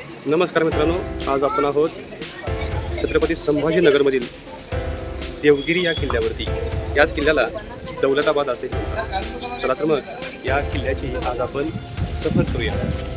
नमस्कार मित्रांनो, आज आपण आहोत छत्रपती संभाजीनगरमधील देवगिरी या किल्ल्यावरती। याच किल्ल्याला दौलताबाद असे म्हणतात। चला तर मग या किल्ल्याची आज आपण सफर करूया।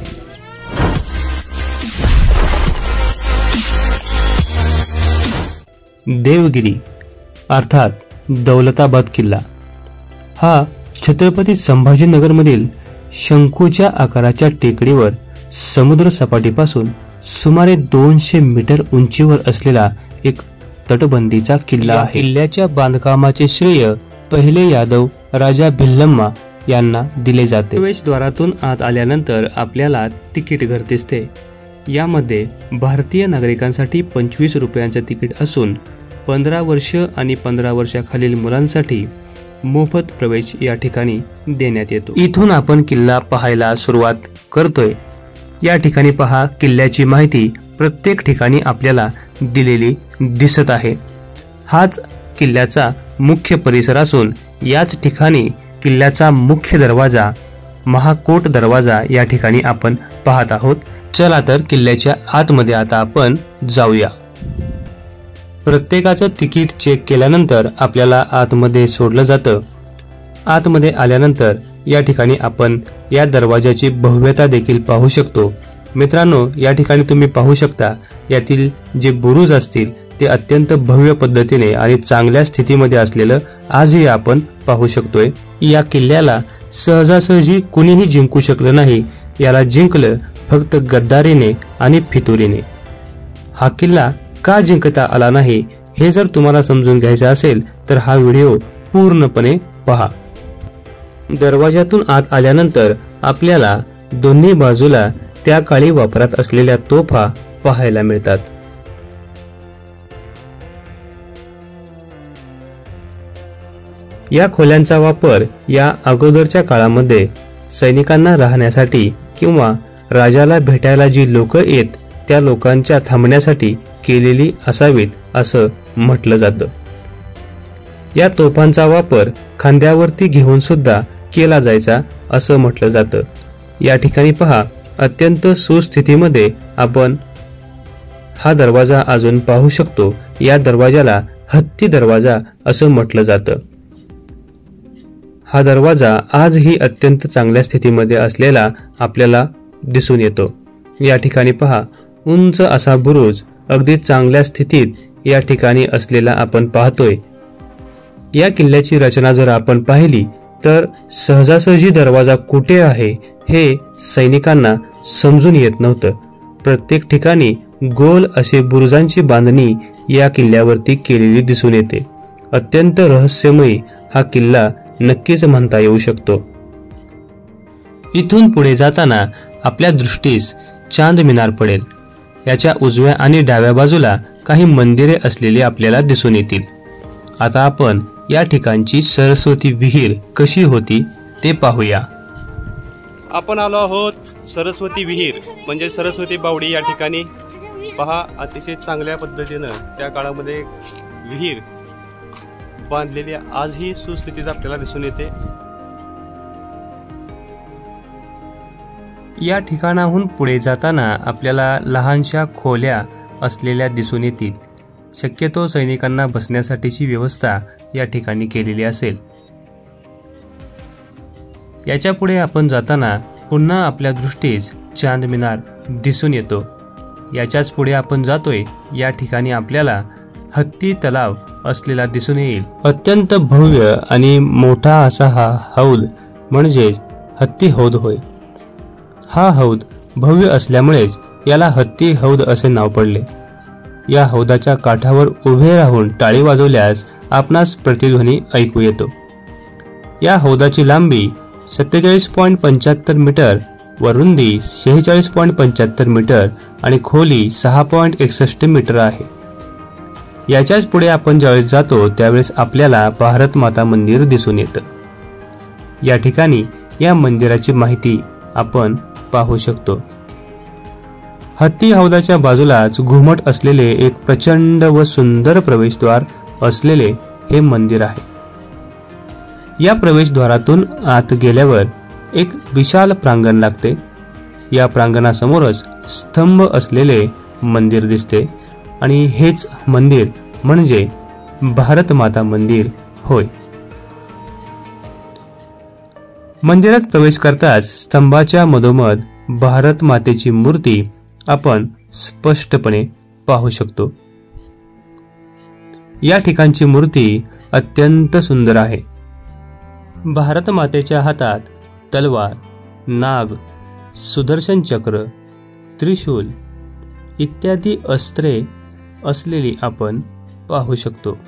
देवगिरी अर्थात दौलताबाद किल्ला हा छत्रपती संभाजीनगरमधील शंकूच्या आकाराच्या टेकडीवर समुद्र सपाटीपासून सुमारे 200 मीटर उंचीवर असलेला एक तटबंदीचा किल्ला आहे। किल्ल्याच्या बांधकामाचे श्रेय पहिले यादव राजा भिल्लम्मा यांना दिले जाते। प्रवेशद्वारातून आत आल्यानंतर आपल्याला तिकीट घर दिसते। यामध्ये भारतीय नागरिकांसाठी 25 रुपयांचे तिकीट असून 15 वर्ष आणि 15 वर्षाखालील मुलांसाठी मोफत प्रवेश या ठिकाणी देण्यात येतो। इथून आपण किल्ला पाहायला सुरुवात करतोय। या ठिकाणी पहा, किल्ल्याची माहिती प्रत्येक ठिकाणी आपल्याला दिलेली दिसत आहे। हाच किल्ल्याचा मुख्य परिसर असून याच ठिकाणी किल्ल्याचा मुख्य दरवाजा महाकोट दरवाजा या ठिकाणी आपण पाहत आहोत। चला तर किल्ल्याच्या आतमध्ये आता आपण जाऊया। प्रत्येकाचं तिकीट चेक केल्यानंतर आपल्याला आतमध्ये सोडलं जातं। आतमध्ये आल्यानंतर या ठिकाणी आपण या दरवाजाची भव्यता देखील पाहू शकतो। मित्रांनो, या ठिकाणी तुम्ही पाहू शकता, यातील जे बुरुज असतील ते अत्यंत भव्य पद्धतीने आणि चांगल्या स्थितीमध्ये असलेलं आजही आपण पाहू शकतोय। या किल्ल्याला सहजासहजी कुणीही जिंकू शकलं नाही। याला जिंकलं फक्त गद्दारीने आणि फितुरीने। हा किल्ला का जिंकता आला नाही हे जर तुम्हाला समजून घ्यायचं असेल तर हा व्हिडिओ पूर्णपणे पहा। दरवाजातून आत आल्यानंतर आपल्याला दोन्ही बाजूला त्या काळी वापरात असलेल्या तोफा पाहायला मिळतात। या खोल्यांचा वापर या अगोदरच्या काळामध्ये सैनिकांना राहण्यासाठी किंवा राजाला भेटायला जी लोक येत त्या लोकांच्या थांबण्यासाठी केलेली असावीत असं म्हटलं जातं। या तोफांचा वापर खांद्यावरती घेऊन सुद्धा केला जायचा असं म्हटलं जातं। या ठिकाणी पहा, अत्यंत सुस्थितीमध्ये आपण हा दरवाजा अजून पाहू शकतो। या दरवाजाला हत्ती दरवाजा असं म्हटलं जातं। हा दरवाजा आजही अत्यंत चांगल्या स्थितीमध्ये असलेला आपल्याला दिसून येतो। या ठिकाणी पहा, उंच असा बुरुज अगदी चांगल्या स्थितीत या ठिकाणी असलेला आपण पाहतोय। या किल्ल्याची रचना जर आपण पाहिली तर सहजासहजी दरवाजा कुठे आहे हे सैनिकांना समजून येत नव्हतं। प्रत्येक ठिकाणी गोल असे बुरुजांची बांधणी या किल्ल्यावरती केलेली दिसून येते। अत्यंत रहस्यमयी हा किल्ला नक्कीच म्हणता येऊ शकतो। इथून पुढे जाताना आपल्या दृष्टीस चांद मिनार पडेल। याच्या उजव्या आणि डाव्या बाजूला काही मंदिरे असलेली आपल्याला दिसून येतील। आता आपण या ठिकाणची सरस्वती विहीर कशी होती ते पाहूया। आपण आलो आहोत सरस्वती विहीर म्हणजे सरस्वती बावडी। या ठिकाणी पहा, अतिशय चांगल्या पद्धतीनं त्या काळामध्ये विहीर बांधलेली आजही सुस्थितीत आपल्याला दिसून येते। या ठिकाणाहून पुढे जाताना आपल्याला लहानशा खोल्या असलेल्या दिसून येतील। शक्यतो सैनिकांना बसण्यासाठीची व्यवस्था या ठिकाणी केलेली असेल। याच्या पुढे आपण जाताना पुन्हा आपल्या दृष्टीस चांद मिनार दिसून येतो। याच्याच पुढे आपण जातोय, या ठिकाणी आपल्याला हत्ती तलाव असलेला दिसून येईल। अत्यंत भव्य आणि मोठा असा हा हौद म्हणजेच हत्ती हौद होय। हा हौद भव्य असल्यामुळेच याला हत्ती हौद असे नाव पडले। या हौदाच्या काठावर उभे राहून टाळी वाजवल्यास आपणास प्रतिध्वनी ऐकू येतो। या हौदाची लांबी 47.75 मीटर व रुंदी 46.75 मीटर आणि खोली 6.61 मीटर आहे। याच्याच पुढे आपण ज्यावेळेस जातो त्यावेळेस आपल्याला भारत माता मंदिर दिसून येतं। या ठिकाणी या मंदिराची माहिती आपण पाहू शकतो। हत्ती हौदाच्या बाजूलाच घुमट असलेले एक प्रचंड व सुंदर प्रवेशद्वार असलेले हे मंदिर आहे। या प्रवेशद्वारातून आत गेल्यावर एक विशाल प्रांगण लागते। या प्रांगणासमोरच स्तंभ असलेले मंदिर दिसते आणि हेच मंदिर म्हणजे भारत माता मंदिर होय. मंदिरात प्रवेश करताच स्तंभाच्या मधोमध भारत मातेची मूर्ती आपण स्पष्टपणे पाहू शकतो. या ठिकाणची मूर्ती अत्यंत सुंदर आहे. भारत मातेच्या हातात तलवार, नाग, सुदर्शन चक्र, त्रिशूल इत्यादी अस्त्रे असलेली आपण पाहू शकतो.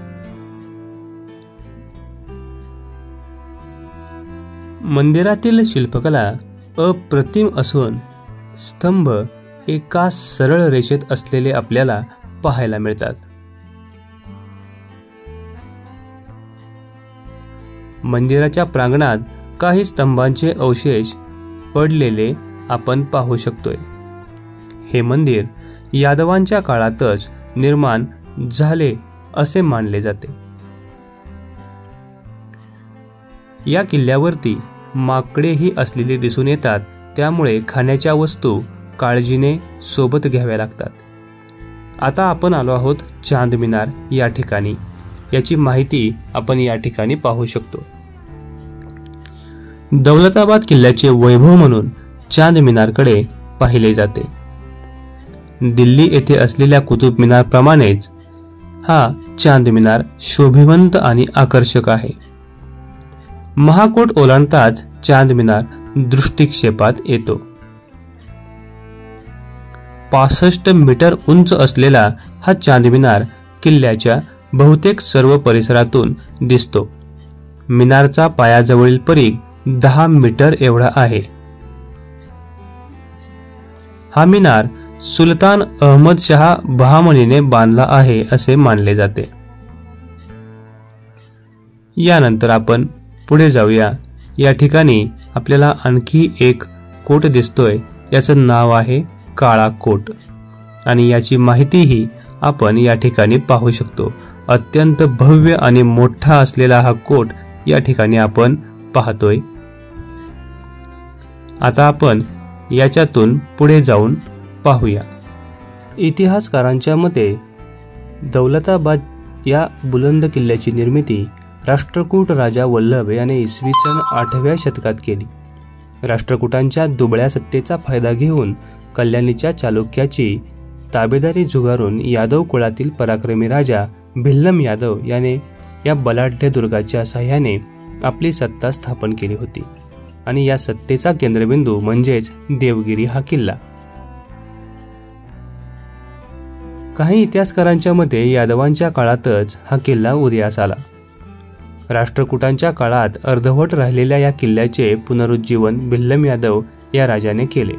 मंदिरातील शिल्पकला अप्रतिम असून स्तंभ एका सरळ रेषेत असलेले आपल्याला पाहायला मिळतात. मंदिराच्या प्रांगणात काही स्तंभांचे अवशेष पडलेले आपण पाहू शकतोय. हे मंदिर यादवांच्या काळातच निर्माण झाले असे मानले जाते. या किल्ल्यावरती माकडेही असलेली दिसून येतात, त्यामुळे खाण्याच्या वस्तू काळजीने सोबत घ्याव्या लागतात. आता आपण आलो आहोत चांद मिनार या ठिकाणी. याची माहिती आपण या ठिकाणी पाहू शकतो. दौलताबाद किल्ल्याचे वैभव म्हणून चांद मिनारकडे पाहिले जाते. दिल्ली येथे असलेल्या कुतुब मिनार प्रमाणेच हा चांद मिनार शोभिवंत आणि आकर्षक आहे. महाकोट ओलांडताच चांद मिनार दृष्टिक्षेपात येतो. 65 मीटर उंच असलेला हा चांद मिनार किल्ल्याच्या बहुतेक सर्व परिसरातून दिसतो. मिनारचा पायाजवळील परीघ 10 मीटर एवढा आहे. हा मिनार सुलतान अहमद शहा बहामनीने बांधला आहे असे मानले जाते. यानंतर आपण पुढे जाऊया. या ठिकाणी आपल्याला आणखी एक कोट दिसतोय. याचं नाव आहे काळा कोट आणि याची माहितीही आपण या ठिकाणी पाहू शकतो. अत्यंत भव्य आणि मोठा असलेला हा कोट या ठिकाणी आपण पाहतोय. आता आपण याच्यातून पुढे जाऊन पाहूया. इतिहासकारांच्या मते दौलताबाद या बुलंद किल्ल्याची निर्मिती राष्ट्रकूट राजा वल्लभ याने इसवी सन 8व्या शतकात केली. राष्ट्रकूटांच्या दुबळ्या सत्तेचा फायदा घेऊन कल्याणीच्या चालुक्याची ताबेदारी झुगारून यादव कुळातील पराक्रमी राजा भिल्लम यादव याने या बलाढ्य दुर्गाच्या साह्याने आपली सत्ता स्थापन केली होती आणि या सत्तेचा केंद्रबिंदू म्हणजेच देवगिरी हा किल्ला. काही इतिहासकारांच्या मते यादवांच्या काळातच हा किल्ला उदयास आला. राष्ट्रकूटांच्या काळात अर्धवट राहिलेल्या या किल्ल्याचे पुनरुज्जीवन भिल्लम यादव या राजाने केले.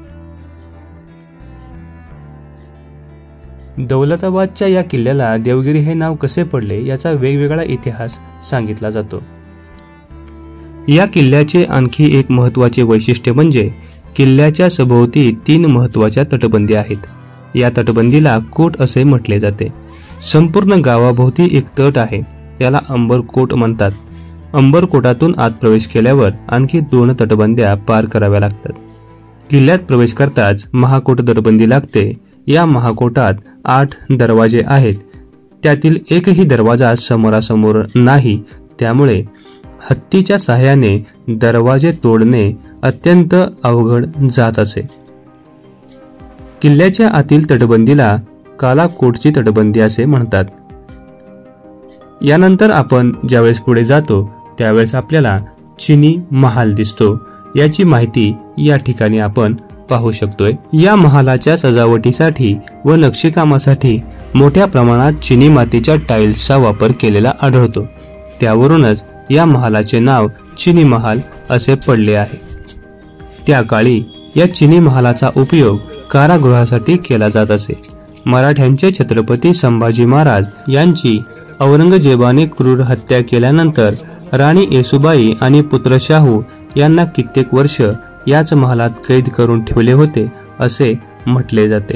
दौलताबादच्या या किल्ल्याला देवगिरी हे नाव कसे पडले याचा वेगवेगळा इतिहास सांगितला जातो. या किल्ल्याचे आणखी एक महत्त्वाचे वैशिष्ट्य म्हणजे किल्ल्याच्या सभोवती 3 महत्त्वाच्या तटबंदी आहेत. या तटबंदीला कोट असे म्हटले जाते. संपूर्ण गावाभोवती एक तट आहे, त्याला अंबरकोट म्हणतात. अंबरकोटातून आत प्रवेश केल्यावर आणखी 2 तटबंद्या पार कराव्या लागतात. किल्ल्यात प्रवेश करताच महाकोट तटबंदी लागते. या महाकोटात 8 दरवाजे आहेत. त्यातील एकही दरवाजा समोरासमोर नाही, त्यामुळे हत्तीच्या साहाय्याने दरवाजे तोडणे अत्यंत अवघड जात असे. किल्ल्याच्या आतील तटबंदीला कालाकोटची तटबंदी असे म्हणतात. यानंतर आपण ज्यावेळेस पुढे जातो त्यावेळेस आपल्याला चिनी महाल दिसतो. याची माहिती या ठिकाणी आपण पाहू शकतोय. या महालाच्या सजावटीसाठी व नक्षीकामासाठी मोठ्या प्रमाणात चिनी मातीच्या टाइल्सचा वापर केलेला आढळतो. त्यावरूनच या महालाचे नाव चिनी महाल असे पडले आहे. त्या काळी या चिनी महालाचा उपयोग कारागृहासाठी केला जात असे. मराठ्यांचे छत्रपती संभाजी महाराज यांची औरंगजेबाने क्रूर हत्या केल्यानंतर राणी येसुबाई आणि पुत्र शाहू यांना कित्येक वर्ष याच महालात कैद करून ठेवले होते असे म्हटले जाते.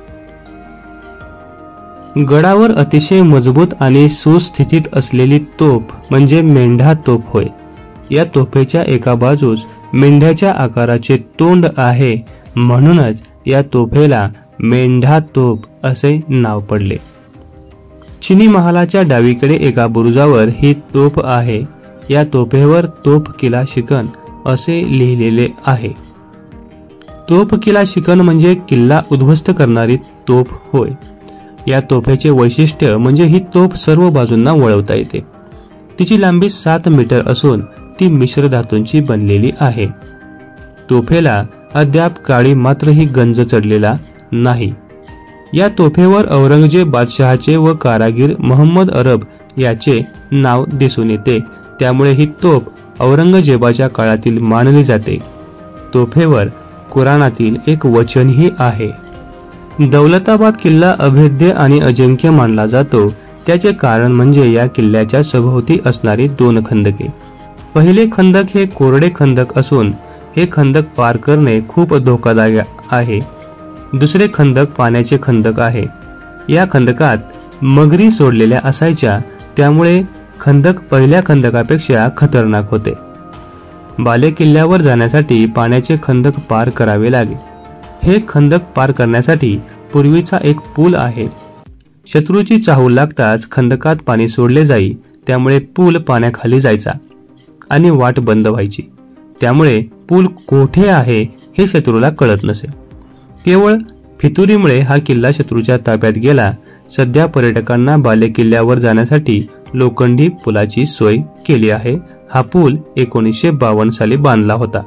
गडावर अतिशय मजबूत आणि सुस्थितीत असलेली तोफ म्हणजे मेंढा तोफ होय. या तोफेच्या एका बाजूस मेंढ्याच्या आकाराचे तोंड आहे, म्हणूनच या तोफेला मेंढा तोफ असे नाव पडले. चिनी महालाच्या डावीकडे एका बुरुजावर ही तोफ आहे. या तोफेवर तोफ किला शिकन असे लिहिलेले आहे. तोफ किला शिकन म्हणजे किल्ला उद्ध्वस्त करणारी तोफ होय. या तोफेचे वैशिष्ट्य म्हणजे ही तोफ सर्व बाजूंना वळवता येते. तिची लांबी 7 मीटर असून ती मिश्र धातूंची बनलेली आहे. तोफेला अद्याप काळी मात्रही गंज चढलेला नाही. या तोफेवर औरंगजेब बादशहाचे व कारागीर मोहम्मद अरब याचे नाव दिसून येते. त्यामुळे ही तोफ औरंगजेबाच्या काळातील मानली जाते. तोफेवर कुराणातील एक वचनही आहे. दौलताबाद किल्ला अभेद्य आणि अजिंक्य मानला जातो. त्याचे कारण म्हणजे या किल्ल्याच्या सभोवती असणारी 2 खंदके. पहिले खंदक हे कोरडे खंदक असून हे खंदक पार करणे खूप धोकादायक आहे. दुसरे खंदक पाण्याचे खंदक आहे. या खंदकात मगरी सोडलेल्या असायच्या, त्यामुळे खंदक पहिल्या खंदकापेक्षा खतरनाक होते. बाले किल्ल्यावर जाण्यासाठी पाण्याचे खंदक पार करावे लागे. हे खंदक पार करण्यासाठी पूर्वीचा एक पूल आहे. शत्रूची चाहूल लागताच खंदकात पाणी सोडले जाई, त्यामुळे पूल पाण्याखाली जायचा आणि वाट बंद व्हायची. त्यामुळे पूल कोठे आहे हे शत्रूला कळत नसे. केवळ फितुरीमुळे हा किल्ला शत्रूच्या ताब्यात गेला. सध्या पर्यटकांना बाले किल्ल्यावर जाण्यासाठी लोखंडी पुलाची सोय केली आहे. हा पूल 1952 साली बांधला होता.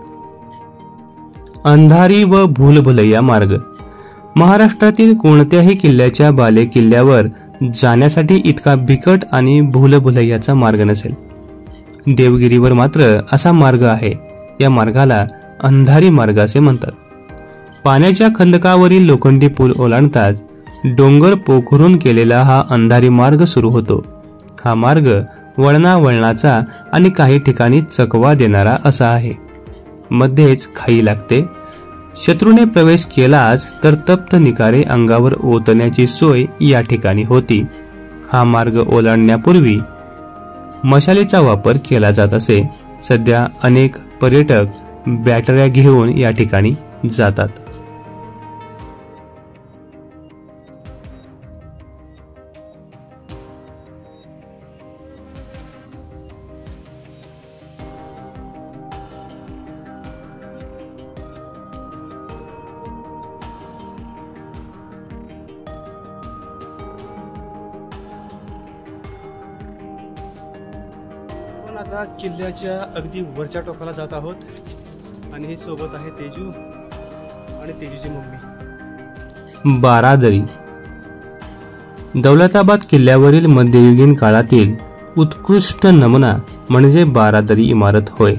अंधारी व भूलभुलैया मार्ग. महाराष्ट्रातील कोणत्याही किल्ल्याच्या बाले किल्ल्यावर जाण्यासाठी इतका बिकट आणि भूलभुलैयाचा मार्ग नसेल. देवगिरीवर मात्र असा मार्ग आहे. या मार्गाला अंधारी मार्ग असे म्हणतात. पाण्याच्या खंदकावरील लोखंडी पूल ओलांडताच डोंगर पोखरून केलेला हा अंधारी मार्ग सुरू होतो. हा मार्ग वळणाचा आणि काही ठिकाणी चकवा देणारा असा आहे. मध्येच खाई लागते. शत्रूने प्रवेश केलाच तर तप्त निकारे अंगावर ओतण्याची सोय या ठिकाणी होती. हा मार्ग ओलांडण्यापूर्वी मशालीचा वापर केला जात असे. सध्या अनेक पर्यटक बॅटऱ्या घेऊन या ठिकाणी जातात. आता किल्ल्याच्या अगदी वरच्या टोकाला जात आहोत आणि हे सोबत आहे तेजू आणि तेजूची मम्मी. बारादरी. दौलताबाद किल्ल्यावरील मध्ययुगीन काळातील उत्कृष्ट नमुना म्हणजे बारादरी इमारत होय.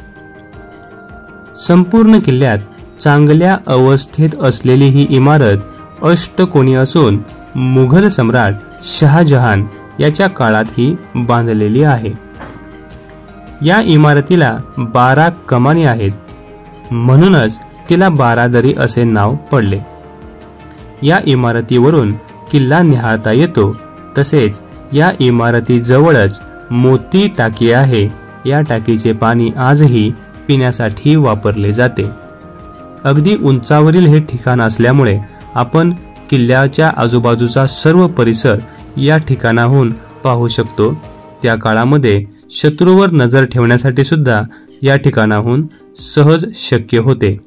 संपूर्ण किल्ल्यात चांगल्या अवस्थेत असलेली ही इमारत अष्टकोनी असून मुघल सम्राट शहाजहान याच्या काळात ही बांधलेली आहे. या इमारतीला 12 कमानी आहेत, म्हणूनच तिला बारादरी असे नाव पडले. या इमारतीवरून किल्ला निहाळता येतो. तसेच या इमारतीजवळच मोती टाकी आहे. या टाकीचे पाणी आजही पिण्यासाठी वापरले जाते. अगदी उंचावरील हे ठिकाण असल्यामुळे आपण किल्ल्याच्या आजूबाजूचा सर्व परिसर या ठिकाणाहून पाहू शकतो. त्या काळामध्ये शत्रूवर नजर ठेवण्यासाठी सुद्धा या ठिकाणाहून सहज शक्य होते.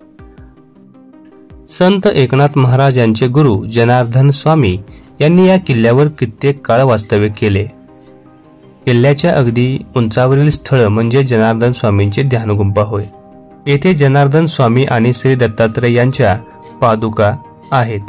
संत एकनाथ महाराज यांचे गुरु जनार्दन स्वामी यांनी या किल्ल्यावर कित्येक काळ वास्तव्य केले. किल्ल्याच्या अगदी उंचावरील स्थळ म्हणजे जनार्दन स्वामींचे ध्यानगुंफा होय. येथे जनार्दन स्वामी आणि श्री दत्तात्रय यांच्या पादुका आहेत.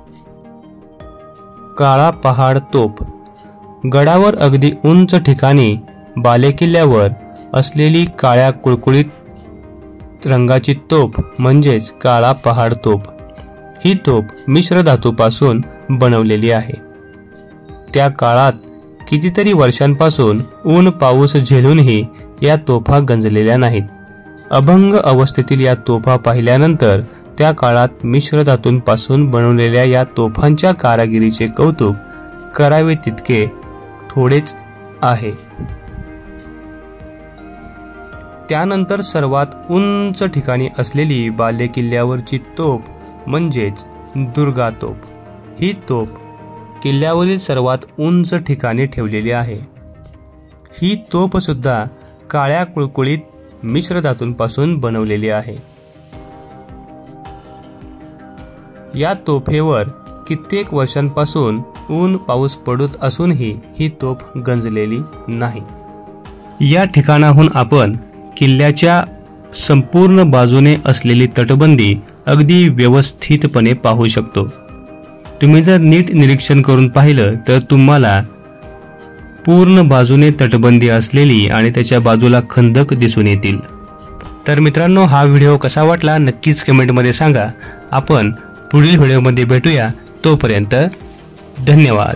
काळा पहाड तोफ. गडावर अगदी उंच ठिकाणी बालेकिल्ल्यावर असलेली काळ्या कुळकुळीत रंगाची तोफ म्हणजेच काळा पहाड तोफ. ही तोफ मिश्र धातूपासून बनवलेली आहे. त्या काळात कितीतरी वर्षांपासून ऊन पाऊस झेलूनही या तोफा गंजलेल्या नाहीत. अभंग अवस्थेतील या तोफा पाहिल्यानंतर त्या काळात मिश्र धातूंपासून बनवलेल्या या तोफांच्या कारागिरीचे कौतुक करावे तितके थोडेच आहे. त्यानंतर सर्वात उंच ठिकाणी असलेली बालेकिल्ल्यावरची तोफ म्हणजेच दुर्गा तोफ. ही तोफ किल्ल्यावरील सर्वात उंच ठिकाणी ठेवलेली आहे. ही तोफ सुद्धा काळ्या कुळकुळीत मिश्र धातूंपासून बनवलेली आहे. या तोफेवर कित्येक वर्षांपासून ऊन पाऊस पडत असूनही ही तोफ गंजलेली नाही. या ठिकाणाहून आपण किल्ल्याच्या संपूर्ण बाजूने असलेली तटबंदी अगदी व्यवस्थितपणे पाहू शकतो. तुम्ही जर नीट निरीक्षण करून पाहिलं तर तुम्हाला पूर्ण बाजूने तटबंदी असलेली आणि त्याच्या बाजूला खंदक दिसून येतील. तर मित्रांनो, हा व्हिडिओ कसा वाटला नक्कीच कमेंटमध्ये सांगा. आपण पुढील व्हिडिओमध्ये भेटूया. तोपर्यंत धन्यवाद.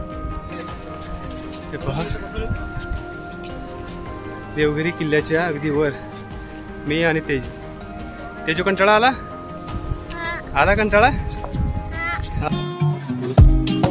देवगिरी किल्ल्याच्या अगदी वर मी आणि तेजू कंटाळा आला कंटाळा.